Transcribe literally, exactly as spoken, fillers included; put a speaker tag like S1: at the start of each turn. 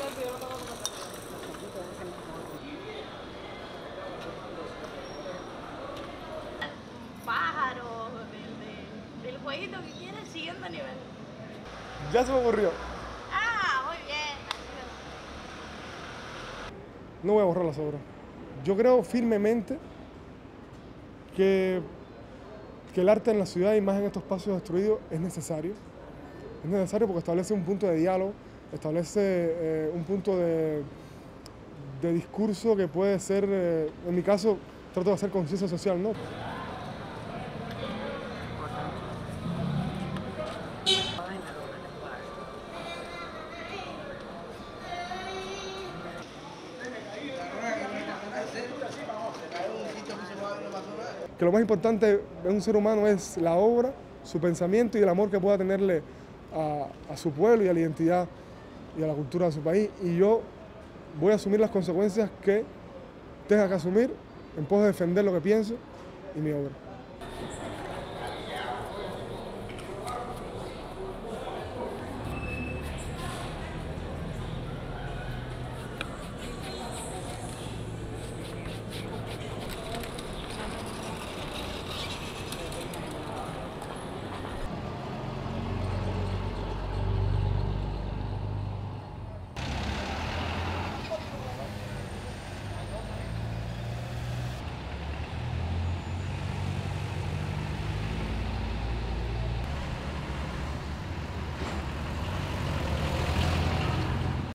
S1: Pájaros, del, del, del jueguito que quieres, siguiente nivel.
S2: Ya se me ocurrió.
S1: Ah, muy bien.
S2: No voy a borrar las obras. Yo creo firmemente que, que el arte en la ciudad y más en estos espacios destruidos es necesario. Es necesario porque establece un punto de diálogo, establece eh, un punto de, de discurso que puede ser, eh, en mi caso, trato de hacer conciencia social, ¿no? Que lo más importante de un ser humano es la obra, su pensamiento y el amor que pueda tenerle a, a su pueblo y a la identidad y a la cultura de su país. Y yo voy a asumir las consecuencias que tenga que asumir en pos de defender lo que pienso y mi obra.